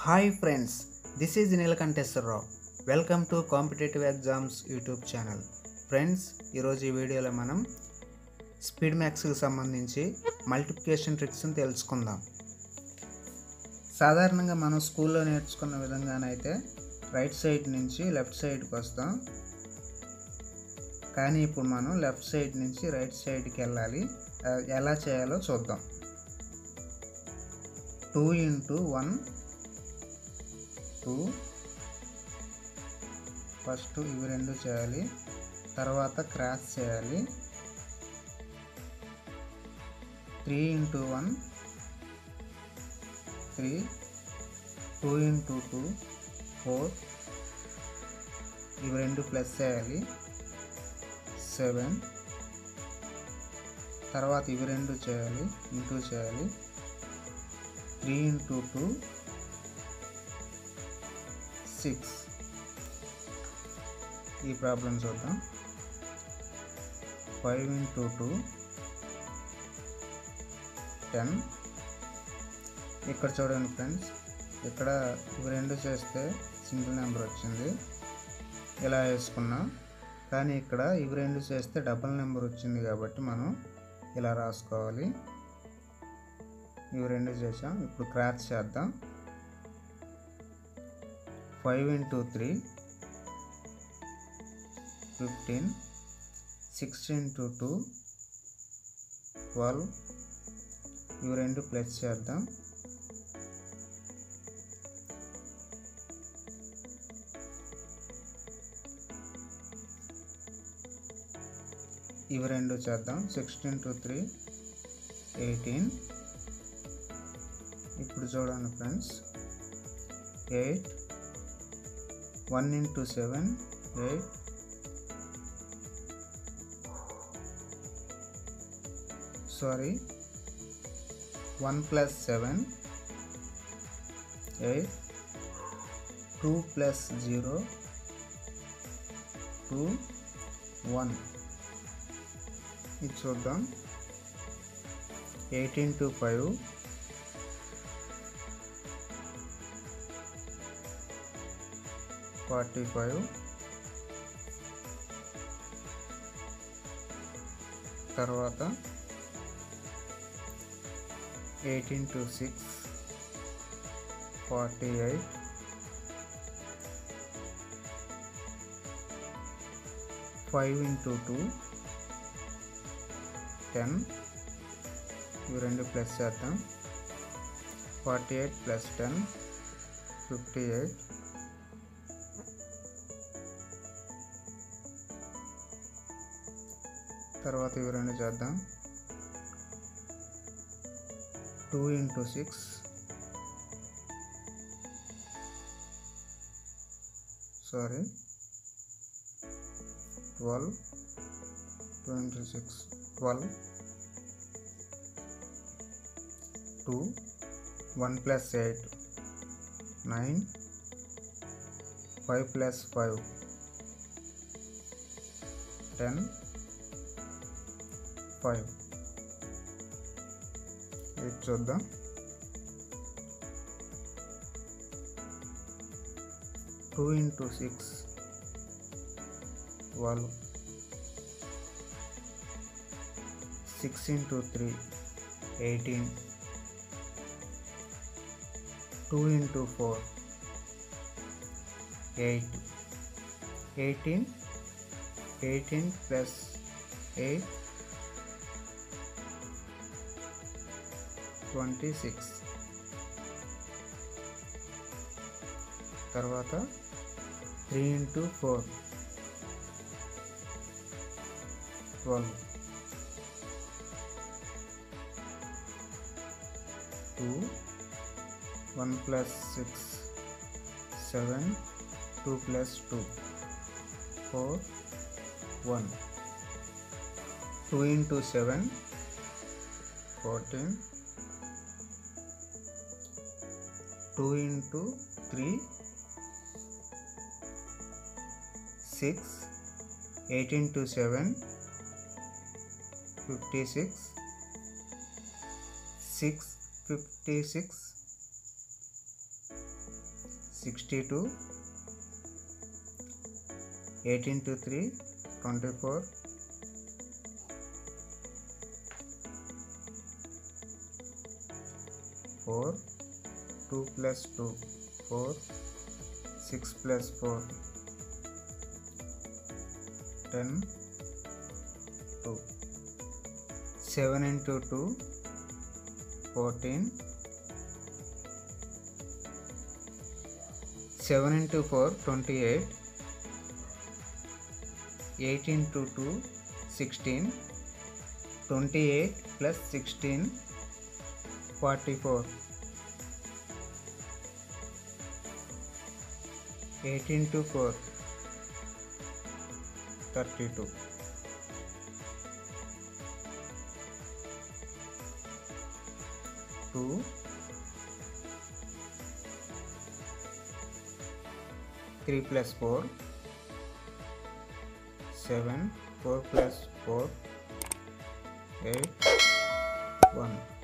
Hi friends, this is Neelakanteswararao. Welcome to competitive exams YouTube channel. Friends, ఈరోజు ఈ వీడియోలో మనం స్పీడ్ మ్యాథ్స్కి సంబంధించి మల్టిప్లికేషన్ ట్రిక్స్ని తెలుసుకుందాం. సాధారణంగా మనం స్కూల్లో నేర్చుకున్న విధంగానైతే రైట్ సైడ్ నుంచి లెఫ్ట్ సైడ్కి వస్తాం, కానీ ఇప్పుడు మనం లెఫ్ట్ సైడ్ నుంచి రైట్ సైడ్కి వెళ్ళాలి. ఎలా చేయాలో చూద్దాం. 2 into 1 2. ఫస్ట్ ఇవి రెండు చేయాలి, తర్వాత క్రాస్ చేయాలి. 3 into 1 3. 2 into 2 4. ఇవి రెండు ప్లస్ చేయాలి 7. తర్వాత ఇవి రెండు చేయాలి, ఇంటూ చేయాలి. 3 into 2 6. ఈ ప్రాబ్లం చూద్దాం. 5 into 2 10. ఇక్కడ చూడండి ఫ్రెండ్స్, ఇక్కడ ఇవి రెండు చేస్తే సింగిల్ నెంబర్ వచ్చింది, ఇలా వేసుకున్నాం. కానీ ఇక్కడ ఇవి రెండు చేస్తే డబుల్ నెంబర్ వచ్చింది కాబట్టి మనం ఇలా రాసుకోవాలి. ఇవి రెండు చేసాం, ఇప్పుడు క్రాస్ చేద్దాం. 5 into 3 15. 6 into 2 12. ఇవి రెండు ప్లస్ చేద్దాం. 6 into 3 18. ఇప్పుడు చూడండి friends, 8. 1 into 7 8. Sorry 1 plus 7 8. 2 plus 0 2 1. ఇది చూద్దాం. 8 into 5 45. తర్వాత 8 into 6 48. 5 into 2 10. ఇవి రెండు ప్లస్ చేద్దాం. 48 plus 10 58. తర్వాత ఇవి రెండు చేద్దాం. 2 into 6 sorry 12. 2 into 6 12. 2 1 plus 8 9. 5 plus 5 10 5. ఇది చూద్దాం. 2 into 6 12. 6 into 3 18. 2 into 4 8. 18 plus 8 26. తర్వాత 3 into 4 12. 2 1 plus 6 7. 2 plus 2 4 1. 2 into 7 14. 2 into 3 6. 8 into 7 56. 6 56. 62, 8 into 3, 24, 4, 2 plus 2, 4, 6 plus 4, 10, 2, 7 into 2, 14, 7 into 4, 28, 8 into 2, 16, 28 plus 16, 44, 8 into 4, 32, 2, 3 plus 4, 7, 4 plus 4, 8, 1.